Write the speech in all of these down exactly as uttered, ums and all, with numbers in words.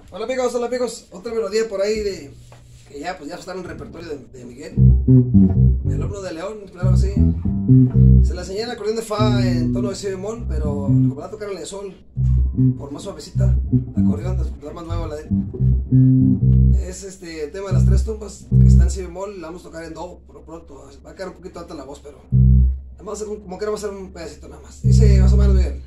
Hola amigos, hola amigos, otra melodía por ahí de que ya pues ya está en el repertorio de, de Miguel, el alumno de León, claro que sí. Se la enseñé en el acordeón de fa en tono de si bemol, pero como va a tocar en el de sol, por más suavecita, el acordeón de más nuevo la de es este el tema de las tres tumbas que está en si bemol, la vamos a tocar en do por lo pronto, va a quedar un poquito alta la voz, pero vamos a hacer un, como queremos hacer un pedacito nada más. Dice más o menos bien.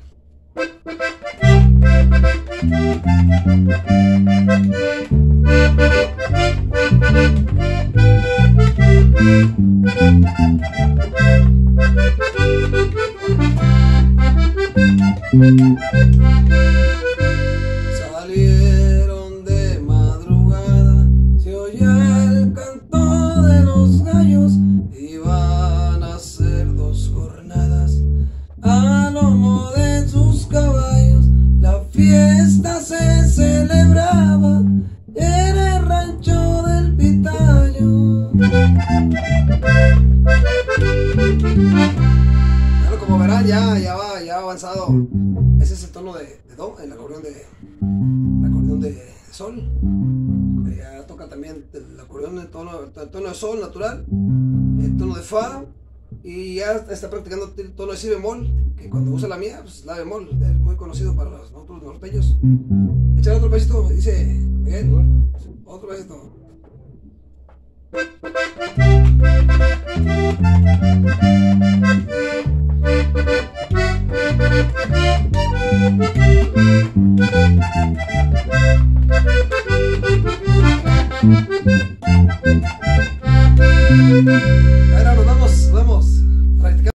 Salieron de madrugada, se oía el canto de los gallos, iban a hacer dos jornadas a lomo de sus caballos. La fiesta se celebraba en el rancho del Pitayo. Bueno, como verán, ya, ya va, ya ha avanzado. Ese es el tono de, de do, el acordeón de, el acordeón de, de sol. Ya toca también el acordeón en tono, el tono de sol natural, el tono de fa. Y ya está practicando el tono de si bemol, que cuando usa la mía, pues la bemol, muy conocido para los nosotros norteños. Echar otro besito, dice Miguel, otro besito.